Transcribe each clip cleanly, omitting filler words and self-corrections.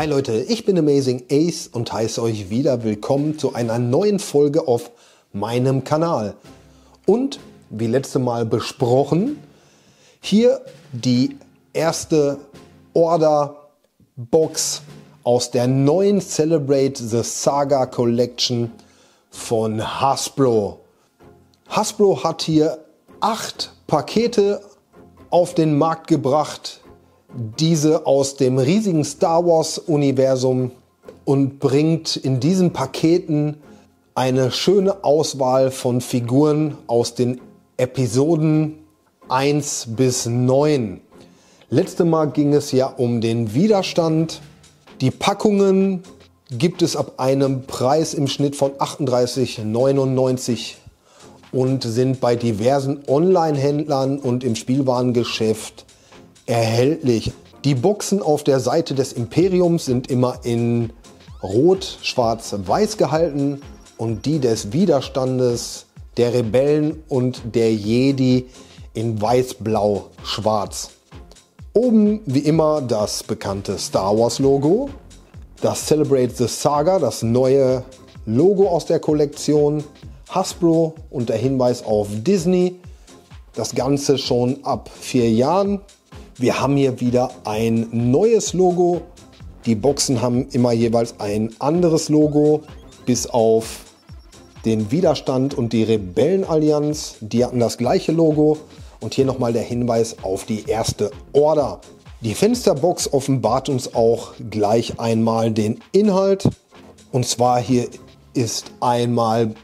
Hi Leute, ich bin Amazing Ace und heiße euch wieder willkommen zu einer neuen Folge auf meinem Kanal. Und wie letztes Mal besprochen, hier die erste Order-Box aus der neuen Celebrate the Saga Collection von Hasbro. Hasbro hat hier 8 Pakete auf den Markt gebracht, diese aus dem riesigen Star Wars Universum, und bringt in diesen Paketen eine schöne Auswahl von Figuren aus den Episoden 1 bis 9. Letztes Mal ging es ja um den Widerstand. Die Packungen gibt es ab einem Preis im Schnitt von 38,99 und sind bei diversen Online-Händlern und im Spielwarengeschäft erhältlich. Die Boxen auf der Seite des Imperiums sind immer in Rot, Schwarz, Weiß gehalten und die des Widerstandes, der Rebellen und der Jedi in Weiß, Blau, Schwarz. Oben wie immer das bekannte Star Wars Logo, das Celebrate the Saga, das neue Logo aus der Kollektion, Hasbro und der Hinweis auf Disney. Das Ganze schon ab 4 Jahren. Wir haben hier wieder ein neues Logo. Die Boxen haben immer jeweils ein anderes Logo, bis auf den Widerstand und die Rebellenallianz. Die hatten das gleiche Logo. Und hier nochmal der Hinweis auf die erste Order. Die Fensterbox offenbart uns auch gleich einmal den Inhalt. Und zwar hier ist einmal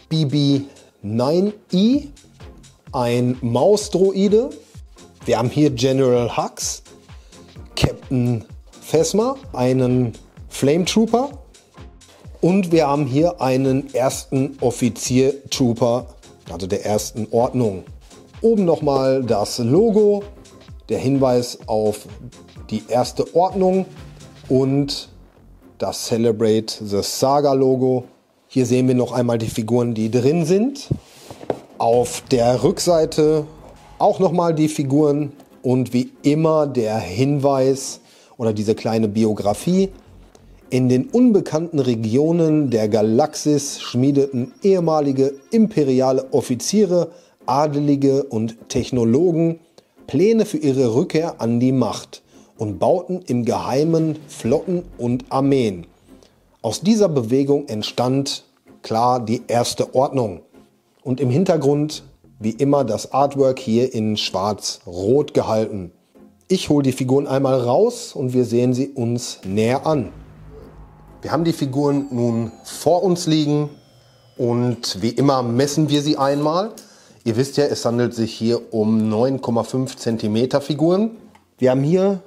BB-9E, ein Mausdroide. Wir haben hier General Hux, Captain Phasma, einen Flame Trooper, und wir haben hier einen ersten Offizier-Trooper, also der ersten Ordnung. Oben nochmal das Logo, der Hinweis auf die erste Ordnung und das Celebrate the Saga Logo. Hier sehen wir noch einmal die Figuren, die drin sind. Auf der Rückseite auch nochmal die Figuren und wie immer der Hinweis oder diese kleine Biografie. In den unbekannten Regionen der Galaxis schmiedeten ehemalige imperiale Offiziere, Adelige und Technologen Pläne für ihre Rückkehr an die Macht und bauten im Geheimen Flotten und Armeen. Aus dieser Bewegung entstand klar die erste Ordnung. Und im Hintergrund wie immer das Artwork hier in schwarz-rot gehalten. Ich hole die Figuren einmal raus und wir sehen sie uns näher an. Wir haben die Figuren nun vor uns liegen und wie immer messen wir sie einmal. Ihr wisst ja, es handelt sich hier um 9,5 cm Figuren. Wir haben hier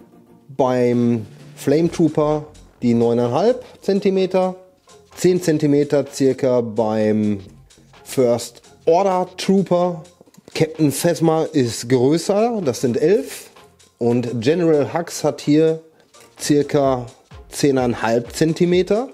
beim Flame Trooper die 9,5 cm, 10 cm circa beim First Order Trooper. Captain Phasma ist größer, das sind 11. Und General Hux hat hier circa 10,5 cm.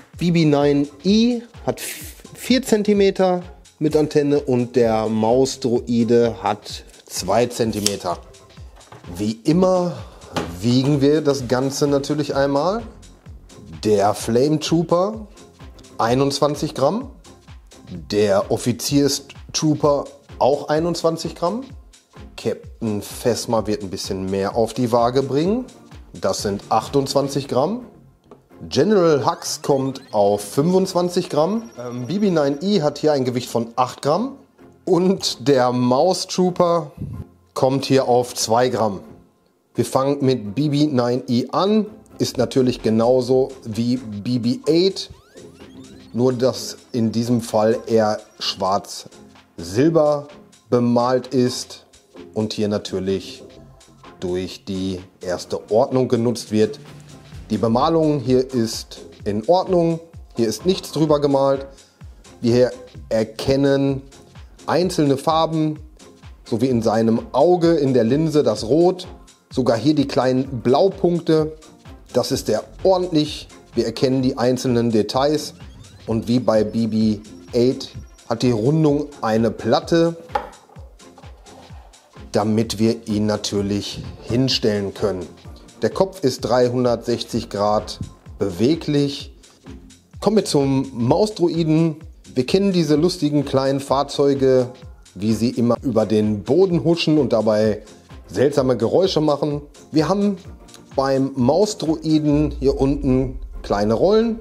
BB-9E hat 4 cm mit Antenne und der Mausdroide hat 2 cm. Wie immer wiegen wir das Ganze natürlich einmal. Der Flame Trooper 21 Gramm. Der Offizierstrooper auch 21 Gramm. Captain Phasma wird ein bisschen mehr auf die Waage bringen. Das sind 28 Gramm. General Hux kommt auf 25 Gramm. BB-9E hat hier ein Gewicht von 8 Gramm. Und der Maus Trooper kommt hier auf 2 Gramm. Wir fangen mit BB-9E an. Ist natürlich genauso wie BB-8. Nur dass in diesem Fall er schwarz-silber bemalt ist und hier natürlich durch die erste Ordnung genutzt wird. Die Bemalung hier ist in Ordnung, hier ist nichts drüber gemalt. Wir erkennen einzelne Farben, so wie in seinem Auge, in der Linse das Rot. Sogar hier die kleinen Blaupunkte, das ist sehr ordentlich. Wir erkennen die einzelnen Details. Und wie bei BB-8 hat die Rundung eine Platte, damit wir ihn natürlich hinstellen können. Der Kopf ist 360 Grad beweglich. Kommen wir zum Mausdroiden. Wir kennen diese lustigen kleinen Fahrzeuge, wie sie immer über den Boden huschen und dabei seltsame Geräusche machen. Wir haben beim Mausdroiden hier unten kleine Rollen,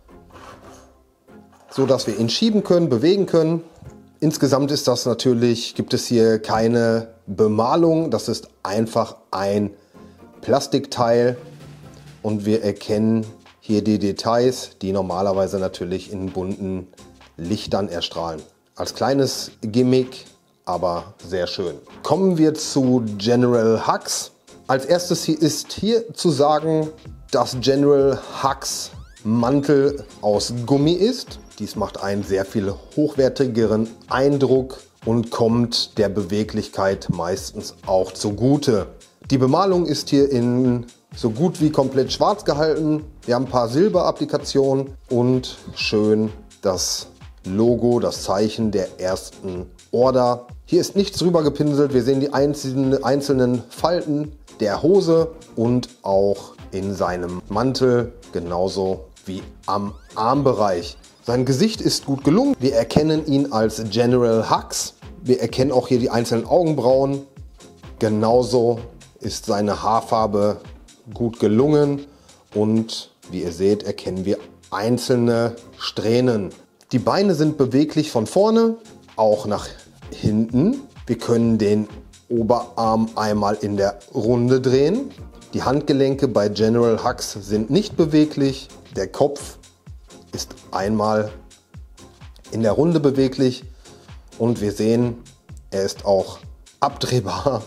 so dass wir ihn schieben können, bewegen können. Insgesamt ist das natürlich, gibt es hier keine Bemalung. Das ist einfach ein Plastikteil und wir erkennen hier die Details, die normalerweise natürlich in bunten Lichtern erstrahlen. Als kleines Gimmick, aber sehr schön. Kommen wir zu General Hux. Als erstes ist hier zu sagen, dass General Hux Mantel aus Gummi ist. Dies macht einen sehr viel hochwertigeren Eindruck und kommt der Beweglichkeit meistens auch zugute. Die Bemalung ist hier in so gut wie komplett schwarz gehalten. Wir haben ein paar Silberapplikationen und schön das Logo, das Zeichen der ersten Order. Hier ist nichts drüber gepinselt. Wir sehen die einzelnen Falten der Hose und auch in seinem Mantel, genauso wie am Armbereich. Sein Gesicht ist gut gelungen. Wir erkennen ihn als General Hux. Wir erkennen auch hier die einzelnen Augenbrauen. Genauso ist seine Haarfarbe gut gelungen und wie ihr seht, erkennen wir einzelne Strähnen. Die Beine sind beweglich von vorne, auch nach hinten. Wir können den Oberarm einmal in der Runde drehen. Die Handgelenke bei General Hux sind nicht beweglich. Der Kopf ist einmal in der Runde beweglich und wir sehen, er ist auch abdrehbar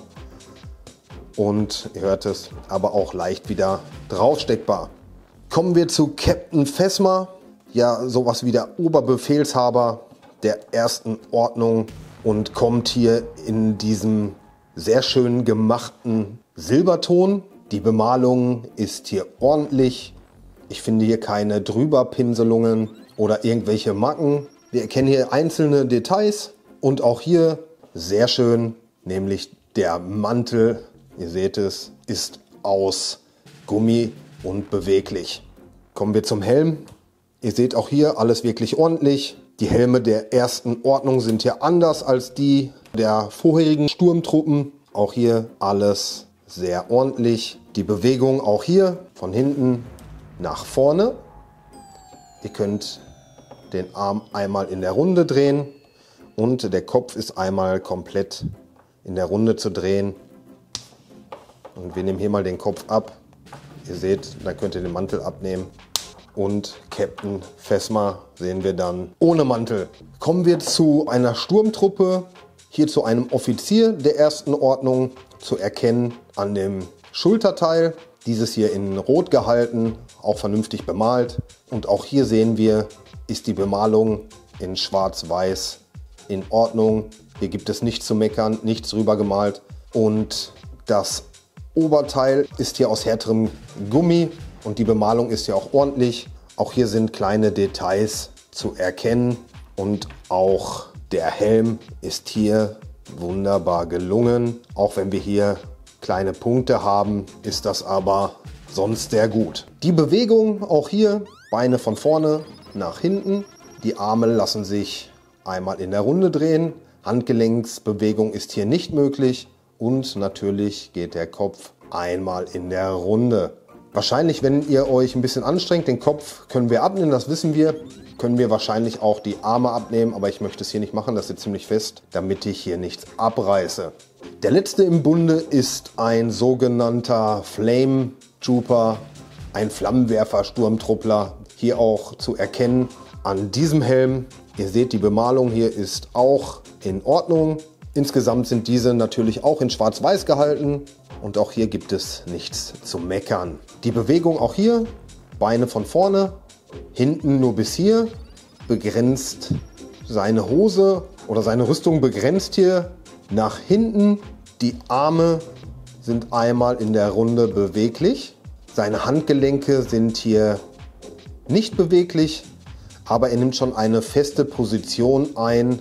und ihr hört es, aber auch leicht wieder draufsteckbar. Kommen wir zu Captain Phasma. Ja, sowas wie der Oberbefehlshaber der ersten Ordnung und kommt hier in diesem sehr schön gemachten Silberton. Die Bemalung ist hier ordentlich. Ich finde hier keine Drüberpinselungen oder irgendwelche Macken. Wir erkennen hier einzelne Details und auch hier sehr schön, nämlich der Mantel, ihr seht es, ist aus Gummi und beweglich. Kommen wir zum Helm. Ihr seht auch hier alles wirklich ordentlich. Die Helme der ersten Ordnung sind hier anders als die der vorherigen Sturmtruppen. Auch hier alles sehr ordentlich. Die Bewegung auch hier von hinten nach vorne. Ihr könnt den Arm einmal in der Runde drehen und der Kopf ist einmal komplett in der Runde zu drehen. Und wir nehmen hier mal den Kopf ab. Ihr seht, dann könnt ihr den Mantel abnehmen. Und Captain Phasma sehen wir dann ohne Mantel. Kommen wir zu einer Sturmtruppe, hier zu einem Offizier der ersten Ordnung, zu erkennen an dem Schulterteil. Dieses hier in Rot gehalten, auch vernünftig bemalt. Und auch hier sehen wir, ist die Bemalung in Schwarz-Weiß in Ordnung. Hier gibt es nichts zu meckern, nichts drüber gemalt. Und das Oberteil ist hier aus härterem Gummi. Und die Bemalung ist ja auch ordentlich. Auch hier sind kleine Details zu erkennen. Und auch der Helm ist hier wunderbar gelungen. Auch wenn wir hier kleine Punkte haben, ist das aber sonst sehr gut. Die Bewegung auch hier, Beine von vorne nach hinten. Die Arme lassen sich einmal in der Runde drehen. Handgelenksbewegung ist hier nicht möglich. Und natürlich geht der Kopf einmal in der Runde. Wahrscheinlich, wenn ihr euch ein bisschen anstrengt, den Kopf können wir abnehmen, das wissen wir. Können wir wahrscheinlich auch die Arme abnehmen, aber ich möchte es hier nicht machen, das sitzt ziemlich fest, damit ich hier nichts abreiße. Der letzte im Bunde ist ein sogenannter Flame Trooper, ein Flammenwerfer-Sturmtruppler. Hier auch zu erkennen an diesem Helm. Ihr seht, die Bemalung hier ist auch in Ordnung. Insgesamt sind diese natürlich auch in Schwarz-Weiß gehalten. Und auch hier gibt es nichts zu meckern. Die Bewegung auch hier, Beine von vorne, hinten nur bis hier, begrenzt seine Hose oder seine Rüstung begrenzt hier nach hinten. Die Arme sind einmal in der Runde beweglich. Seine Handgelenke sind hier nicht beweglich, aber er nimmt schon eine feste Position ein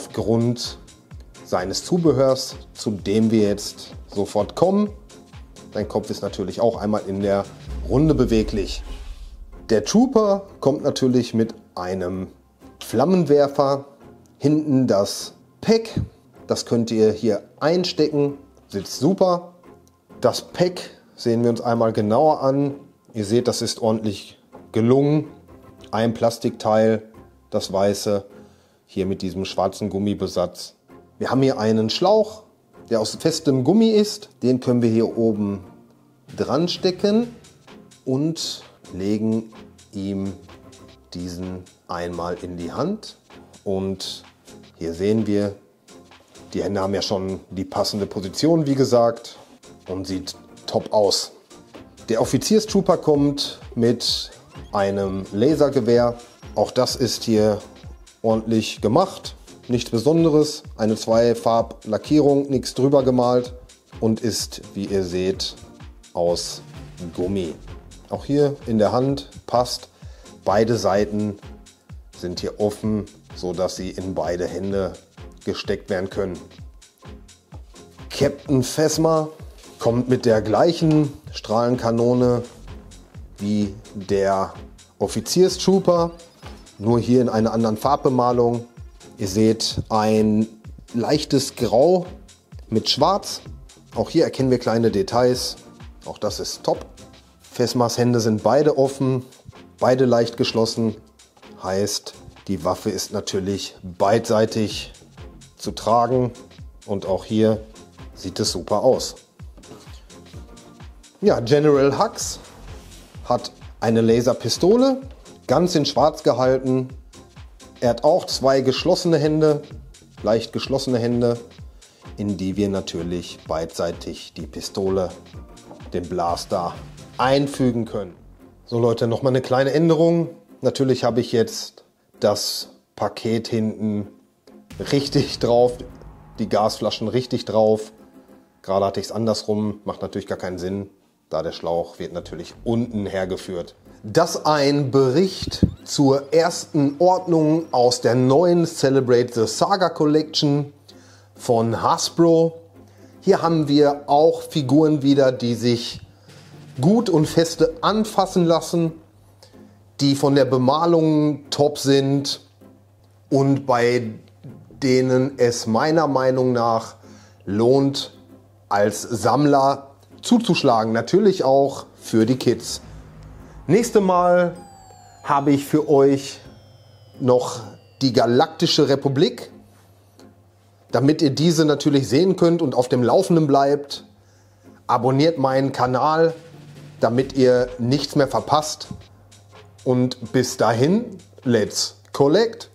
aufgrund seines Zubehörs, zu dem wir jetzt sofort kommen. Dein Kopf ist natürlich auch einmal in der Runde beweglich. Der Trooper kommt natürlich mit einem Flammenwerfer. Hinten das Pack, das könnt ihr hier einstecken, sitzt super. Das Pack sehen wir uns einmal genauer an. Ihr seht, das ist ordentlich gelungen. Ein Plastikteil, das weiße, hier mit diesem schwarzen Gummibesatz. Wir haben hier einen Schlauch, der aus festem Gummi ist. Den können wir hier oben dran stecken und legen ihm diesen einmal in die Hand. Und hier sehen wir, die Hände haben ja schon die passende Position, wie gesagt, und sieht top aus. Der Offizierstrooper kommt mit einem Lasergewehr. Auch das ist hier ordentlich gemacht. Nichts Besonderes. Eine Zweifarblackierung, nichts drüber gemalt und ist, wie ihr seht, aus Gummi. Auch hier in der Hand passt. Beide Seiten sind hier offen, so dass sie in beide Hände gesteckt werden können. Captain Phasma kommt mit der gleichen Strahlenkanone wie der Offizierstrooper, nur hier in einer anderen Farbbemalung. Ihr seht ein leichtes Grau mit Schwarz. Auch hier erkennen wir kleine Details. Auch das ist top. Phasmas Hände sind beide offen, beide leicht geschlossen. Heißt, die Waffe ist natürlich beidseitig zu tragen. Und auch hier sieht es super aus. Ja, General Hux hat eine Laserpistole, ganz in Schwarz gehalten. Er hat auch zwei geschlossene Hände, leicht geschlossene Hände, in die wir natürlich beidseitig die Pistole, den Blaster, einfügen können. So Leute, noch mal eine kleine Änderung. Natürlich habe ich jetzt das Paket hinten richtig drauf, die Gasflaschen richtig drauf. Gerade hatte ich es andersrum, macht natürlich gar keinen Sinn, da der Schlauch wird natürlich unten hergeführt. Das ein Bericht zur ersten Ordnung aus der neuen Celebrate the Saga Collection von Hasbro. Hier haben wir auch Figuren wieder, die sich gut und feste anfassen lassen, die von der Bemalung top sind und bei denen es meiner Meinung nach lohnt, als Sammler zuzuschlagen. Natürlich auch für die Kids. Nächstes Mal habe ich für euch noch die Galaktische Republik. Damit ihr diese natürlich sehen könnt und auf dem Laufenden bleibt, abonniert meinen Kanal, damit ihr nichts mehr verpasst. Und bis dahin, let's collect!